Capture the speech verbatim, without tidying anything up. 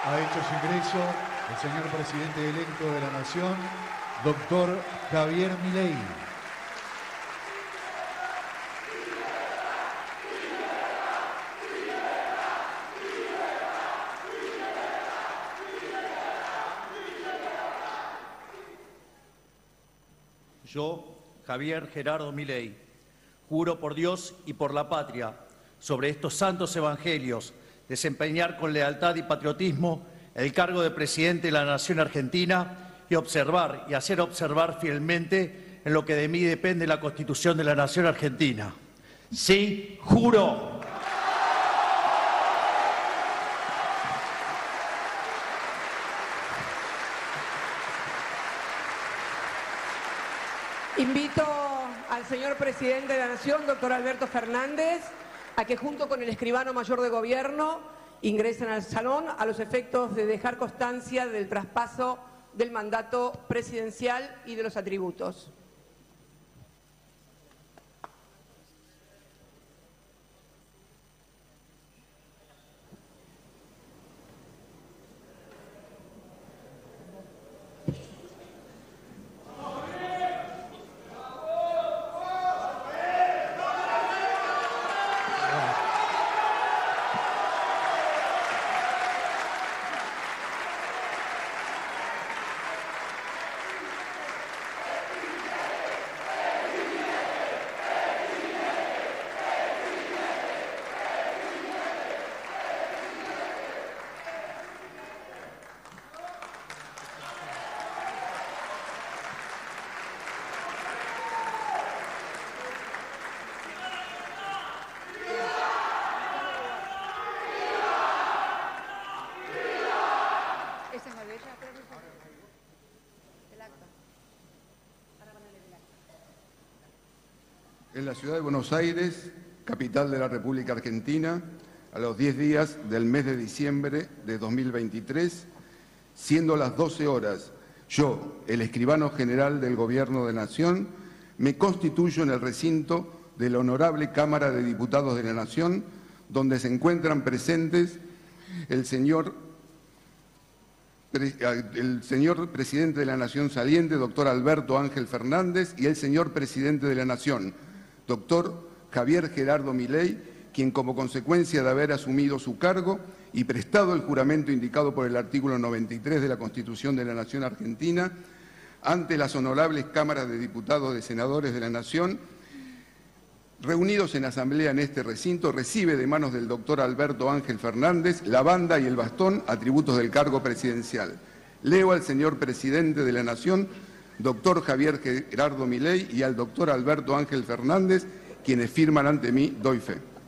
Ha hecho su ingreso el señor presidente electo de la Nación, doctor Javier Milei. Yo, Javier Gerardo Milei, juro por Dios y por la patria, sobre estos santos evangelios, desempeñar con lealtad y patriotismo el cargo de presidente de la Nación Argentina y observar y hacer observar fielmente en lo que de mí depende la Constitución de la Nación Argentina. Sí, juro. Invito al señor presidente de la Nación, doctor Alberto Fernández, a que junto con el escribano mayor de gobierno ingresen al salón a los efectos de dejar constancia del traspaso del mandato presidencial y de los atributos. En la ciudad de Buenos Aires, capital de la República Argentina, a los diez días del mes de diciembre de dos mil veintitrés, siendo las doce horas, yo, el escribano general del Gobierno de Nación, me constituyo en el recinto de la Honorable Cámara de Diputados de la Nación, donde se encuentran presentes el señor, el señor Presidente de la Nación saliente, doctor Alberto Ángel Fernández, y el señor Presidente de la Nación, doctor Javier Gerardo Milei, quien como consecuencia de haber asumido su cargo y prestado el juramento indicado por el artículo noventa y tres de la Constitución de la Nación Argentina, ante las honorables cámaras de diputados y senadores de la Nación, reunidos en asamblea en este recinto, recibe de manos del doctor Alberto Ángel Fernández la banda y el bastón, atributos del cargo presidencial. Leo al señor Presidente de la Nación, doctor Javier Gerardo Milei, y al doctor Alberto Ángel Fernández, quienes firman ante mí, doy fe.